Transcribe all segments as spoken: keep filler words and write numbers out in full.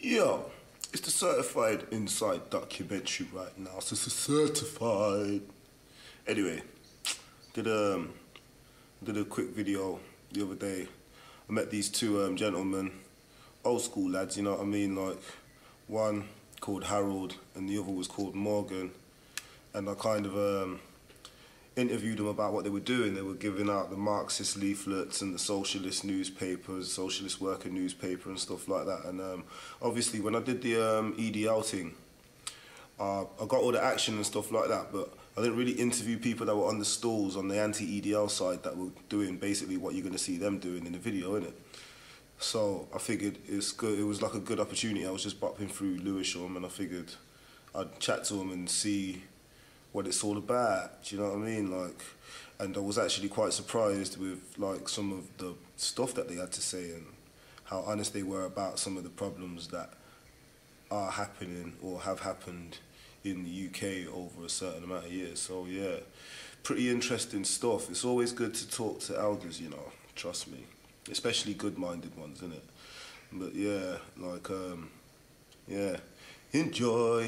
Yo, it's the Certified Inside documentary right now, so it's a certified. Anyway, did a, did a quick video the other day. I met these two um, gentlemen, old school lads, you know what I mean? Like, one called Harold and the other was called Morgan. And I kind of um, interviewed them about what they were doing. They were giving out the Marxist leaflets and the socialist newspapers, socialist worker newspaper and stuff like that. And um, obviously when I did the um, E D L thing, uh, I got all the action and stuff like that, but I didn't really interview people that were on the stalls on the anti-E D L side that were doing basically what you're going to see them doing in the video, innit? So I figured it's good. It was like a good opportunity. I was just bopping through Lewisham and I figured I'd chat to them and see what it's all about, do you know what I mean? Like, and I was actually quite surprised with like some of the stuff that they had to say and how honest they were about some of the problems that are happening or have happened in the U K over a certain amount of years. So yeah, pretty interesting stuff. It's always good to talk to elders, you know, trust me, especially good-minded ones, innit? But yeah, like, um, yeah, enjoy.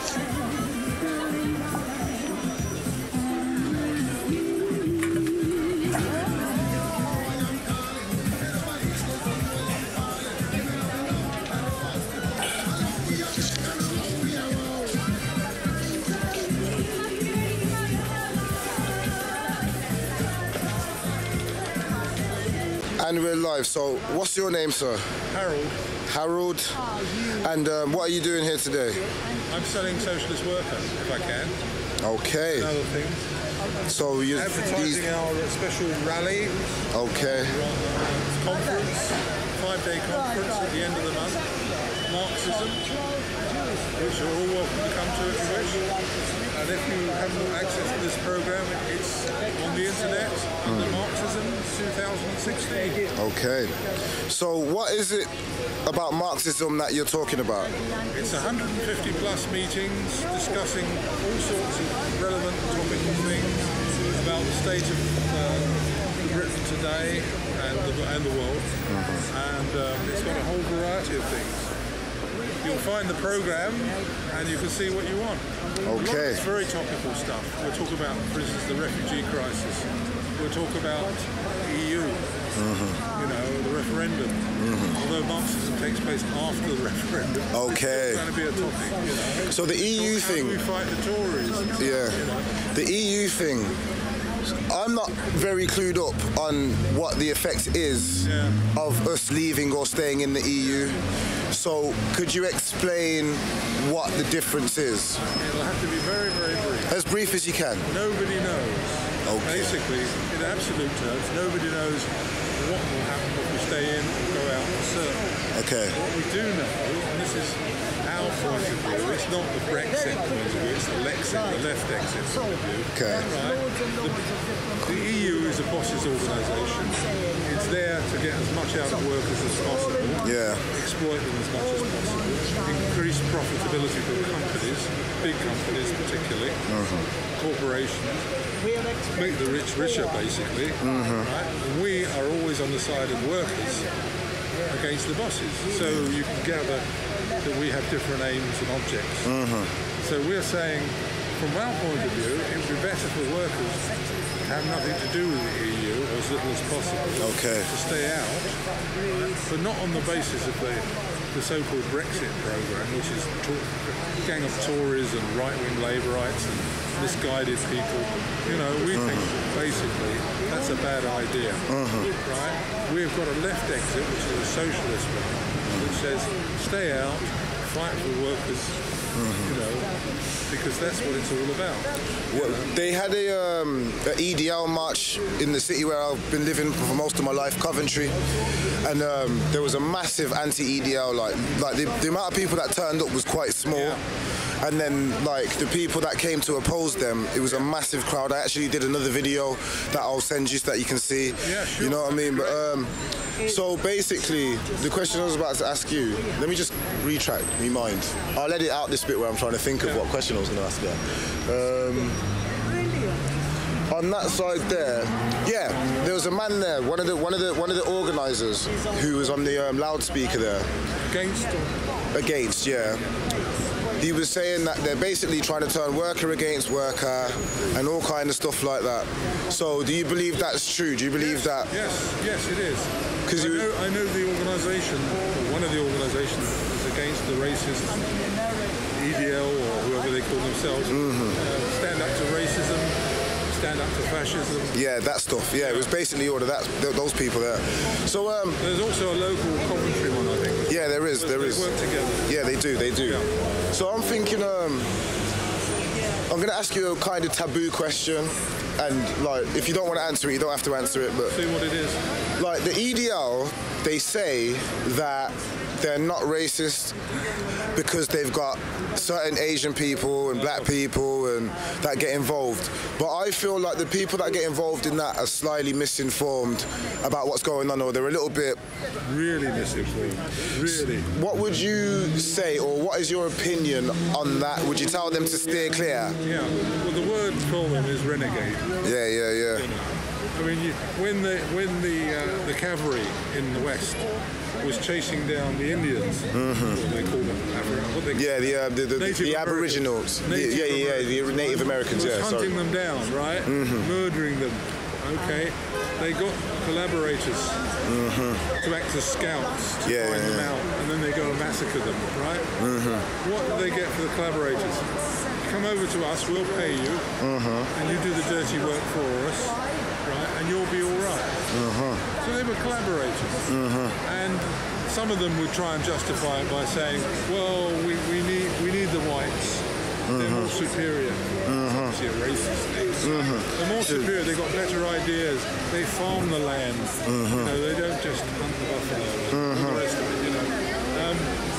And we're live. So, what's your name, sir? Harold. Harold. And um, what are you doing here today? I'm selling socialist worker, if I can. Okay. And other things. So you advertising these... our special rally. Okay. Conference, five-day conference at the end of the month. Marxism, which you're all welcome to come to if you wish. And if you haven't got access to this program, it's on the internet, under mm. Marxism twenty sixteen. Okay. So what is it about Marxism that you're talking about? It's one hundred fifty plus meetings discussing all sorts of relevant topical things about the state of uh, Britain today and the, and the world. Mm-hmm. And um, it's got a whole variety of things. You'll find the program and you can see what you want. Okay. It's very topical stuff. We'll talk about, for instance, the refugee crisis. We'll talk about E U, mm-hmm. you know, the referendum. Mm-hmm. Although Marxism takes place after the referendum. Okay. It's going to be a topic, you know. So the E U How thing. do we fight the Tories? Yeah. You know? The E U thing. I'm not very clued up on what the effect is yeah. of us leaving or staying in the E U. So could you explain what the difference is? It'll have to be very, very brief. As brief as you can. Nobody knows. Okay. Basically, in absolute terms, nobody knows what will happen if we stay in or go out or serve. Okay. What we do know, and this is our point of view, it's not the Brexit point of view, it's the Lexit, the left exit point of view. Okay. Right? The, the E U is a bosses organisation. It's there to get as much out of workers as possible. Yeah. Exploit them as much as possible. Increase profitability for companies, big companies particularly, mm-hmm. corporations. Make the rich richer, basically. Mm-hmm. Right? And we are always on the side of workers against the bosses. So you can gather that we have different aims and objects. Mm-hmm. So we're saying, from our point of view, it would be better for workers to have nothing to do with the E U, or as little as possible, okay. to stay out, but not on the basis of the, the so-called Brexit programme, which is a gang of Tories and right-wing Labourites and misguided people. You know, we mm-hmm. think basically that's a bad idea, mm-hmm. right? We've got a left exit, which is a socialist one, which says stay out, fight for workers, mm-hmm. you know, because that's what it's all about. Well, they had a, um, a E D L march in the city where I've been living for most of my life, Coventry, and um, there was a massive anti-E D L, like, like the, the amount of people that turned up was quite small. Yeah. And then, like, the people that came to oppose them, it was a massive crowd. I actually did another video that I'll send you so that you can see. Yeah, sure. You know what I mean? But um, so basically, the question I was about to ask you, let me just retract my mind. I'll edit out this bit where I'm trying to think of yeah. what question I was going to ask you. Um, on that side there, yeah, there was a man there, one of the one of the one of the organisers, who was on the um, loudspeaker there. Against against, yeah. He was saying that they're basically trying to turn worker against worker and all kind of stuff like that. So do you believe that's true? Do you believe yes, that? Yes, yes, it is. Because I, you... know, I know the organisation, or one of the organisations, is against the racists, E D L or whoever they call themselves, mm-hmm. uh, stand up to racism, stand up to fascism. Yeah, that stuff. Yeah, it was basically all of that, th those people there. So um, there's also a local Coventry one, I think. Yeah, there is. There they is. They work together. Yeah, they do. They do. Yeah. So I'm thinking. Um, I'm going to ask you a kind of taboo question, and like, if you don't want to answer it, you don't have to answer it. But see what it is. Like the E D L, they say that they're not racist because they've got certain Asian people and black people and that get involved. But I feel like the people that get involved in that are slightly misinformed about what's going on, or they're a little bit... Really misinformed, really. What would you say, or what is your opinion on that? Would you tell them to steer clear? Yeah, well the word for them is renegade. Yeah, yeah, yeah. You know? I mean, you, when the when the uh, the cavalry in the West was chasing down the Indians, mm-hmm. what they call them, African, what they yeah, the uh, the, the, the Aboriginals, Native yeah, yeah, Americans, yeah, the Native Americans, was yeah, hunting sorry. them down, right, mm-hmm. murdering them. Okay, they got collaborators mm-hmm. to act as scouts to yeah, find yeah, them yeah. out, and then they go and massacre them, right? Mm-hmm. What do they get for the collaborators? Come over to us, we'll pay you, mm-hmm. and you do the dirty work for us, right? And you'll be all right. Mm-hmm. So they were collaborators, mm-hmm. and some of them would try and justify it by saying, "Well, we, we need we need the whites. Mm-hmm. They're more superior." Mm-hmm. It's obviously a racist thing. Mm-hmm. They're more superior. They've got better ideas. They farm the land. Mm-hmm. You know, they don't just hunt the buffalo. Mm-hmm. All the rest of it, you know. Um,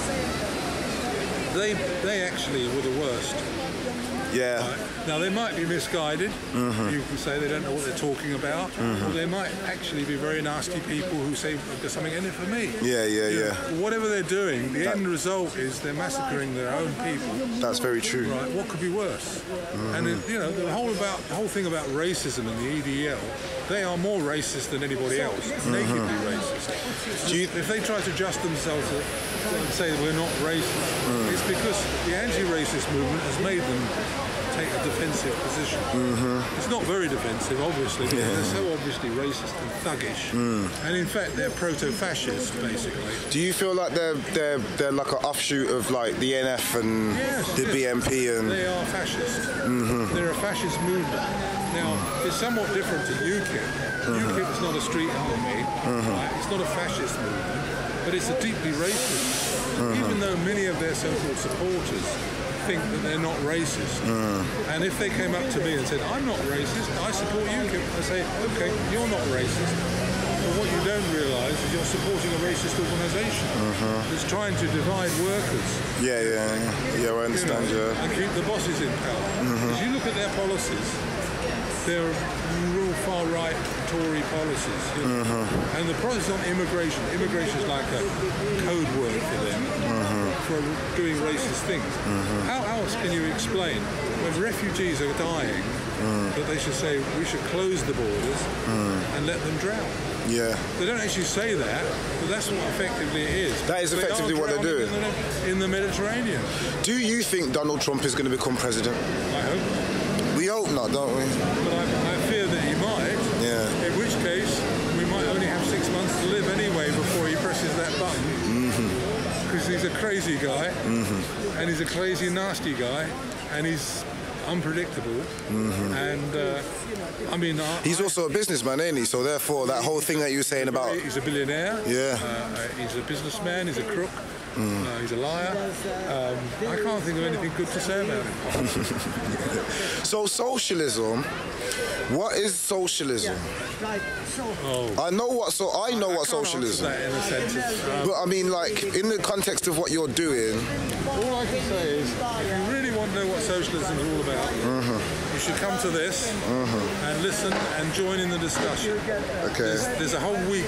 they they actually were the worst. Yeah. Right. Now, they might be misguided. Mm-hmm. You can say they don't know what they're talking about. Mm-hmm. Or they might actually be very nasty people who say, there's something in it for me. Yeah, yeah, you yeah. know, whatever they're doing, the that, end result is they're massacring their own people. That's very true. Right. What could be worse? Mm-hmm. And, it, you know, the whole, about, the whole thing about racism and the E D L, they are more racist than anybody else. Mm-hmm. Nakedly racist. You, if they try to adjust themselves and say we're not racist, mm. it's because the anti-racist movement has made them take a defensive position. Mm-hmm. It's not very defensive, obviously, because yeah. they're so obviously racist and thuggish. Mm. And in fact, they're proto-fascist, basically. Do you feel like they're they're they're like an offshoot of like the N F and yes, the yes. B M P and? They are fascist. Mm-hmm. They're a fascist movement. Now, it's somewhat different to U KIP. Mm-hmm. U KIP is not a street army. Mm-hmm. Right? It's not a fascist movement, but it's a deeply racist. Mm-hmm. Even though many of their so-called supporters think that they're not racist. Mm. And if they came up to me and said, I'm not racist, I support U KIP, I say, okay, you're not racist. But what you don't realise is you're supporting a racist organisation mm-hmm. that's trying to divide workers. Yeah, yeah, yeah, yeah I understand, you know, yeah. And keep the bosses in power. Mm-hmm. As you look at their policies, they're real far-right Tory policies. You know? mm-hmm. And the policies on immigration, immigration is like a code word for them. Mm-hmm. For doing racist things. Mm-hmm. How else can you explain when refugees are dying mm. that they should say we should close the borders mm. and let them drown? Yeah. They don't actually say that, but that's what effectively it is. That is effectively what they're doing. In the, in the Mediterranean. Do you think Donald Trump is going to become president? I hope not. We hope not, don't we? But I, I fear that he might. Yeah. In which case, we might only have six months to live anyway before he presses that button. Mm-hmm. Because he's a crazy guy, mm-hmm. and he's a crazy, nasty guy, and he's unpredictable. Mm-hmm. And uh, I mean, I, he's I, also a businessman, ain't he? So therefore, that whole thing that you were saying about he's a billionaire. Yeah. Uh, he's a businessman. He's a crook. Mm. Uh, he's a liar. Um, I can't think of anything good to say about him. So socialism. What is socialism? Oh. I know what so I know I what socialism. That in a sentence. Um, but I mean, like in the context of what you're doing. All I can say is, if you really want to know what socialism is all about, mm-hmm. you should come to this mm-hmm. and listen and join in the discussion. Okay. There's, there's a whole week.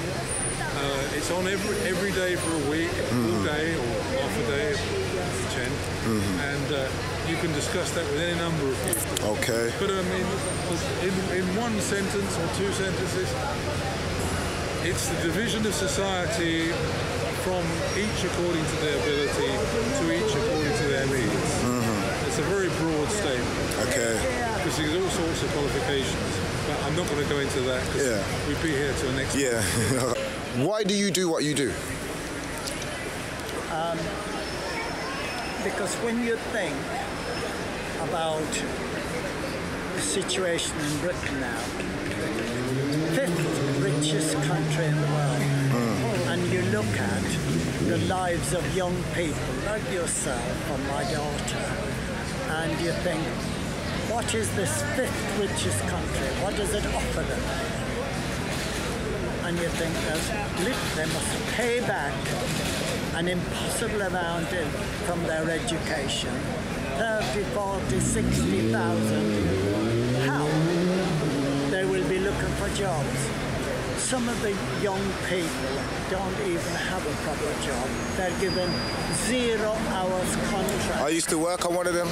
Uh, it's on every every day for a week, mm-hmm. all day or half a day, ten, mm-hmm. and uh, you can discuss that with any number of people. Okay. But I mean, in, in one sentence or two sentences, it's the division of society from each according to their ability to each according to their needs. Mm-hmm. It's a very broad statement. Okay. Because there's all sorts of qualifications. But I'm not going to go into that because Yeah. we'd be here till next Yeah. Why do you do what you do? Um, because when you think about the situation in Britain now, fifth richest country in the world, mm. and you look at the lives of young people like yourself or my daughter, and you think, what is this fifth richest country? What does it offer them? And you think that they must pay back an impossible amount in, from their education, thirty, forty, sixty thousand. How? They will be looking for jobs. Some of the young people don't even have a proper job. They're given zero hours contract. I used to work on one of them.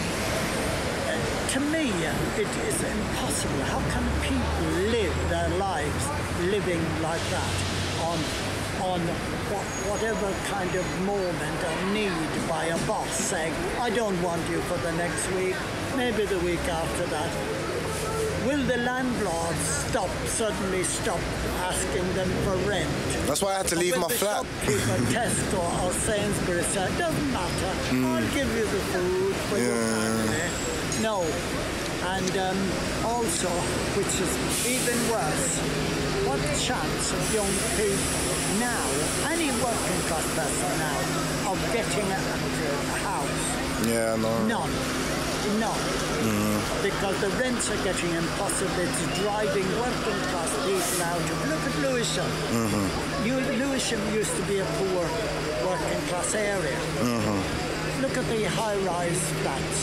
To me, it is impossible. How can people live their lives living like that on on what, whatever kind of moment or need by a boss saying, I don't want you for the next week, maybe the week after that. Will the landlords stop, suddenly stop asking them for rent? That's why I had to leave Will my the flat. shopkeeper, Tesco or Sainsbury's say, doesn't matter, mm. I'll give you the food for yeah. your family. No. And um, also, which is even worse, what chance of young people now, any working class person now, of getting a, a house? Yeah, no. None. None. Mm-hmm. Because the rents are getting impossible. It's driving working class people out. Look at Lewisham. Mm-hmm. You, Lewisham used to be a poor working class area. Mm-hmm. Look at the high-rise flats.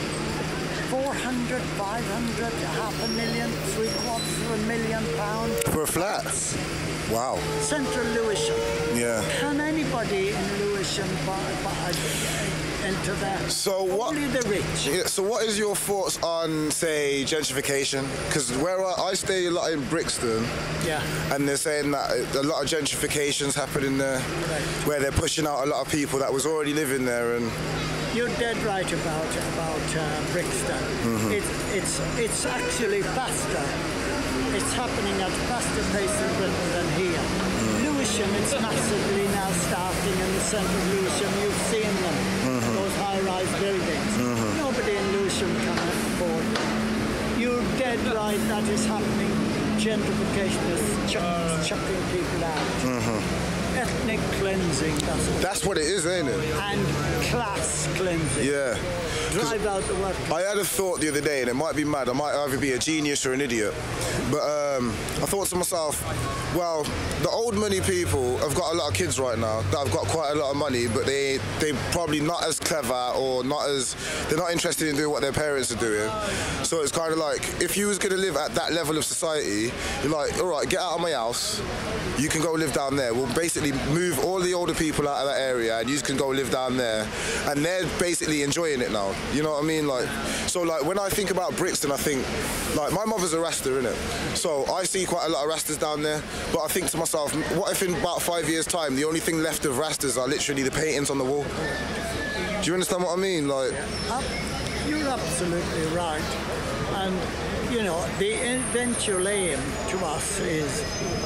four hundred, five hundred, half a million, three quarters of a million pounds. For a flat? Wow. Central Lewisham. Yeah. Can anybody in Lewisham buy, buy enter there? So what? Only the rich. Yeah, so what is your thoughts on, say, gentrification? Because where I, I stay a lot in Brixton, yeah, and they're saying that a lot of gentrification's happening there, right, where they're pushing out a lot of people that was already living there and. You're dead right about about uh, Brixton. Mm-hmm. It, it's it's actually faster. It's happening at a faster pace in Britain than here. Mm-hmm. Lewisham, it's massively now starting in the centre of Lewisham. You've seen them, mm-hmm, those high-rise buildings. Mm-hmm. Nobody in Lewisham can afford them. You're dead right. That is happening. Gentrification is chuck, chucking people out. Mm-hmm. Ethnic cleansing, that's it. That's what it is, ain't it? And class cleansing. Yeah. Drive out the work. I had a thought the other day, and it might be mad. I might either be a genius or an idiot. But um, I thought to myself, well, the old money people have got a lot of kids right now that have got quite a lot of money, but they they probably not as clever or not as they're not interested in doing what their parents are doing. So it's kind of like if you was going to live at that level of society, you're like, all right, get out of my house. You can go live down there. We'll basically move all the older people out of that area, and you can go live down there. And they're basically enjoying it now. You know what I mean? Like, so like when I think about Brixton, I think like my mother's a Rasta, innit? So I see quite a lot of Rastas down there. But I think to myself, what if in about five years' time, the only thing left of Rastas are literally the paintings on the wall? Do you understand what I mean? Like, you're absolutely right. And you know, the eventual aim to us is.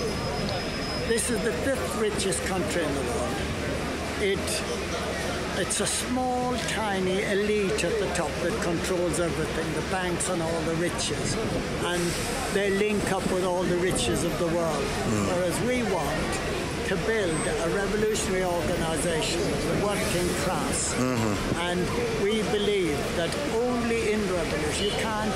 This is the fifth richest country in the world. It, it's a small, tiny elite at the top that controls everything, the banks and all the riches. And they link up with all the riches of the world. Mm. Whereas we want to build a revolutionary organization, the working class. Mm-hmm. And we believe that only in revolution, you can't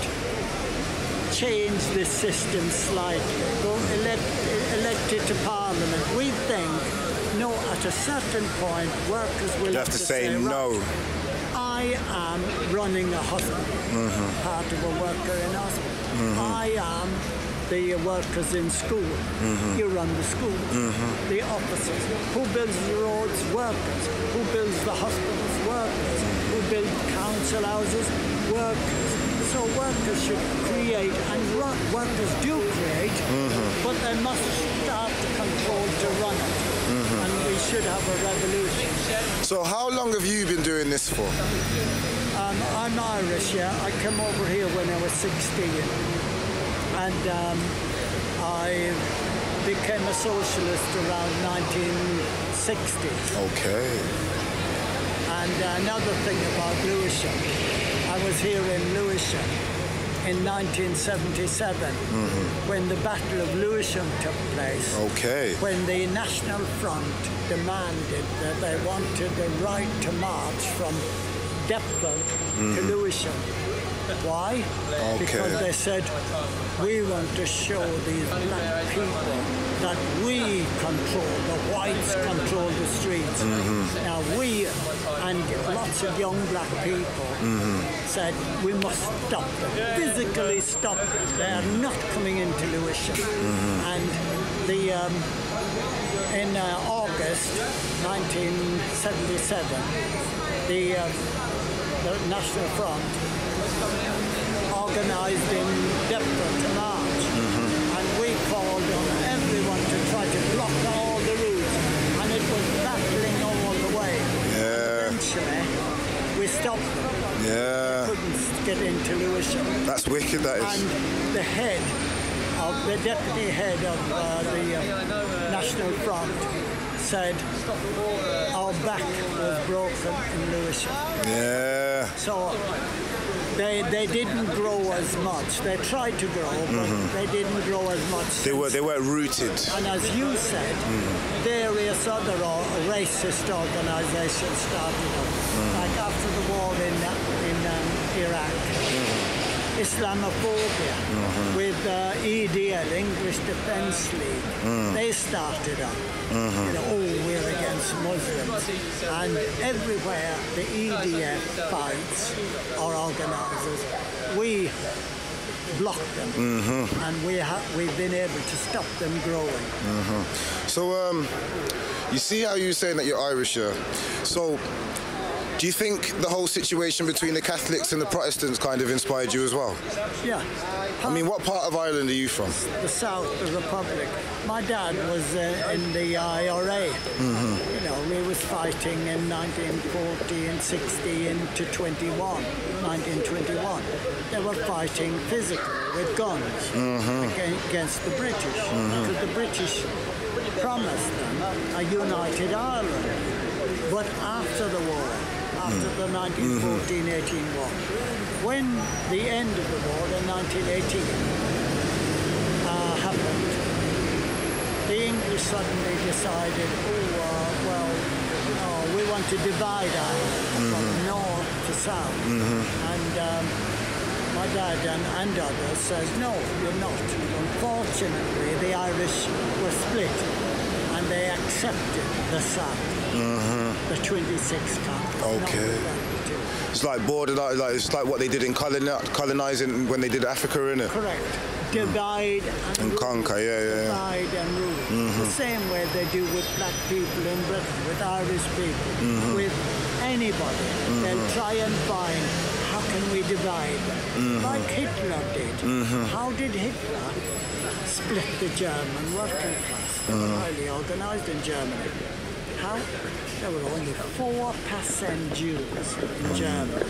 change this system slightly, go elect, elected to Parliament. We think, no, at a certain point, workers will you have, have to, to say, say no. Right, I am running a hospital, mm-hmm, part of a worker in hospital. Mm-hmm. I am the workers in school. Mm-hmm. You run the school, mm-hmm, the officers. Who builds the roads? Workers. Who builds the hospitals? Workers. Who builds council houses? Workers. So workers should create, and run, workers do create, mm-hmm. but they must start the control to run it. Mm-hmm. And we should have a revolution. So how long have you been doing this for? Um, I'm Irish, yeah. I came over here when I was sixteen. And um, I became a socialist around nineteen sixty. Okay. And another thing about Lewisham, I was here in Lewisham in nineteen seventy-seven, mm-hmm. when the Battle of Lewisham took place. Okay. When the National Front demanded that they wanted the right to march from Deptford mm-hmm. to Lewisham. Why? Okay. Because they said, we want to show these black people that we control, the whites control the streets. Mm-hmm. Now we, and lots of young black people, mm-hmm. said we must stop them, physically stop them. They are not coming into Lewisham. Mm-hmm. And the um, in uh, August nineteen seventy-seven, the, uh, the National Front organised in Deptford to march, mm-hmm. and we called on everyone to try to block all the routes, and it was battling all the way. Yeah. Eventually, we stopped them. Yeah. They couldn't get into Lewisham. That's wicked, that is. And the head of the deputy head of uh, the uh, National Front said our back was broken in Lewisham. Yeah. So they they didn't grow as much. They tried to grow, but mm-hmm. they didn't grow as much. They were they weren't rooted. And as you said, mm-hmm. various other or, racist organisations started up, mm-hmm. like after the war in in um, Iraq. Mm-hmm. Islamophobia mm-hmm. with uh, E D L, English Defence League. Mm. They started up. Mm-hmm. You know, oh, we're against Muslims. And everywhere the E D F fights or organisers, we block them. Mm-hmm. And we ha- we've been able to stop them growing. Mm-hmm. So, um, you see how you're saying that you're Irish, yeah? So, do you think the whole situation between the Catholics and the Protestants kind of inspired you as well? Yeah. I mean, what part of Ireland are you from? The South, the Republic. My dad was uh, in the I R A. Mm-hmm. You know, we was fighting in nineteen forty and sixty into twenty-one, nineteen twenty-one. They were fighting physically with guns mm-hmm. against the British. Mm-hmm. Because the British promised them a united Ireland. But after the war, after the nineteen fourteen eighteen war, when the end of the war, the nineteen eighteen, uh, happened, the English suddenly decided, oh, uh, well, uh, we want to divide Ireland mm-hmm. from north to south. Mm-hmm. And um, my dad and, and others says, no, you're not. Unfortunately, the Irish were split, and they accepted the South. Mm-hmm. The twenty-six countries. Okay. It's like border, like, like it's like what they did in coloni- colonizing when they did Africa, innit? Correct. Divide and, and rule. conquer, yeah, yeah. Divide and rule. Mm-hmm. The same way they do with black people in Britain, with Irish people, mm-hmm. with anybody. Mm-hmm. They'll try and find how can we divide them, mm-hmm. like Hitler did. Mm-hmm. How did Hitler split the German working class? They were highly organised in Germany. How? There were only four percent Jews in Germany.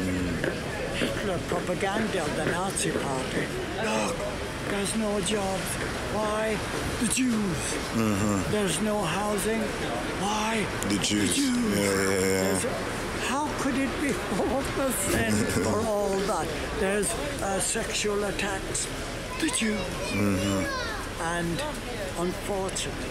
Hitler propaganda of the Nazi Party. Look, there's no jobs. Why? The Jews. Mm-hmm. There's no housing. Why? The Jews. The Jews. Yeah, yeah, yeah. How could it be four percent for all that? There's uh, sexual attacks. The Jews. Mm-hmm. And unfortunately,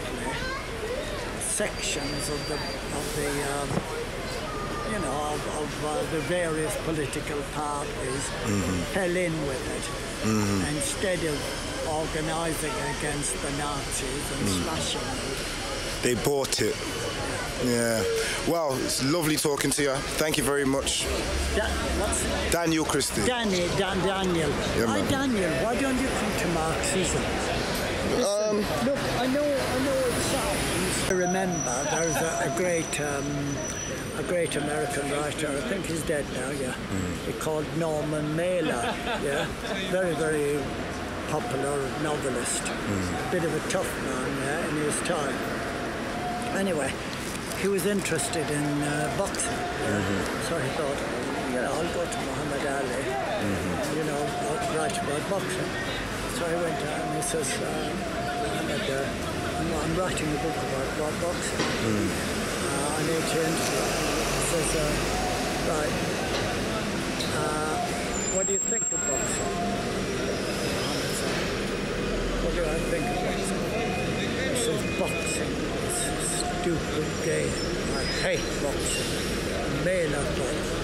sections of the of the um, you know of, of uh, the various political parties mm-hmm. fell in with it mm-hmm. instead of organising against the Nazis and mm. slashing them. They bought it. Yeah. Well, it's lovely talking to you. Thank you very much. Da- what's Daniel Christie. Danny, Dan, Daniel. Yeah, Hi, man. Daniel. Why don't you come to Marxism? Listen, Um, look, I know, I know it sounds. I remember there's a, a great, um, a great American writer. I think he's dead now, yeah. Mm. He called Norman Mailer, yeah. Very, very popular novelist. Mm. A bit of a tough man, yeah, in his time. Anyway, he was interested in uh, boxing, yeah. Mm-hmm. So he thought, you know, I'll go to Muhammad Ali, mm-hmm. you know, I'll write about boxing. So he went down and he says, uh, Muhammad, uh, I'm, I'm writing a book about, about boxing. Mm. Uh, I need to interview you. He says, uh, right, uh, what do you think of boxing? Muhammad said, what do I think of boxing? He says, boxing is a stupid game. I hate boxing. Male of boxing.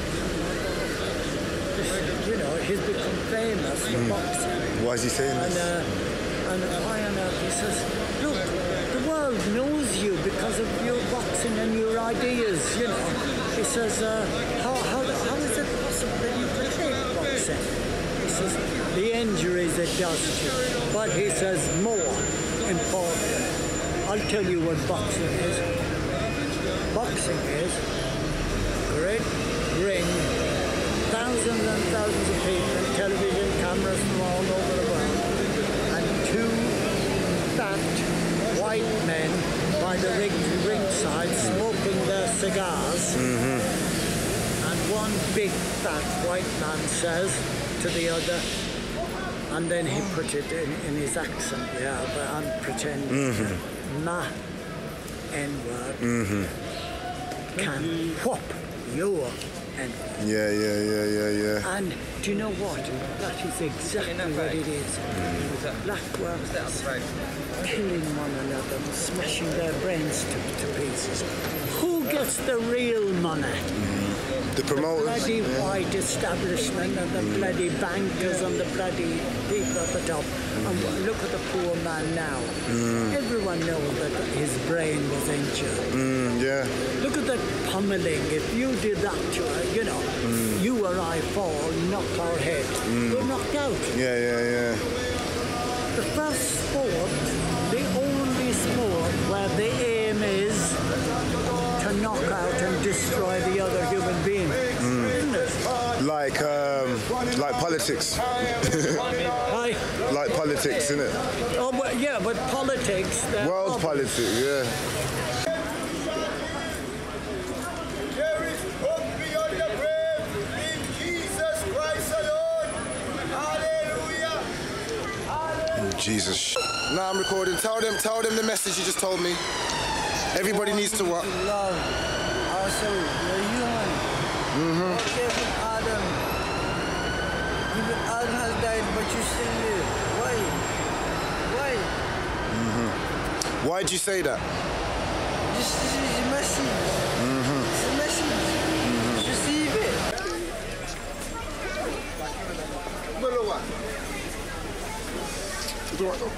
You know, he's become famous for mm. boxing. Why is he saying and, this? Uh, and why on earth? He says, look, the world knows you because of your boxing and your ideas, you know. He says, uh, how, how, how is it possible that you could hate boxing? He says, the injuries it does to you. But he says, more important, I'll tell you what boxing is. Boxing is great ring, thousands and thousands of people and television cameras from all over the world, and two fat white men by the ring ringside smoking their cigars, mm-hmm. and one big fat white man says to the other, and then he put it in, in his accent, yeah, but I'm pretending, mm-hmm. ma N-word mm-hmm. can whoop your and yeah, yeah, yeah, yeah, yeah. And do you know what? That is exactly what it is. Mm. Black workers killing one another and smashing their brains to, to pieces. Who gets the real money? Mm. The promoters. The bloody yeah. white establishment and the mm. bloody bankers and the bloody people at the top. Mm. And look at the poor man now. Mm. Everyone knows that his brain was injured. Mm, yeah. Look at that pummeling. If you did that to her, you know, mm. you or I fall, knock our head. Mm. We're knocked out. Yeah, yeah, yeah. The first sport, the only sport where the aim is to knock out and destroy the other human being. Mm. Isn't it? Like, um, like politics. Aye. Like politics, isn't it? Oh, well, yeah, but politics... World obvious. politics, yeah. Jesus. Nah, I'm recording. Tell them, tell them the message you just told me. Everybody needs to what? Love ourselves. We're human. Mm-hmm. Okay, Adam. Even Adam has died, but you still live. Why? Why? Mm-hmm. Why'd you say that? This, this is a message. Mm-hmm. It's a message. Mm-hmm. Receive it. Do it.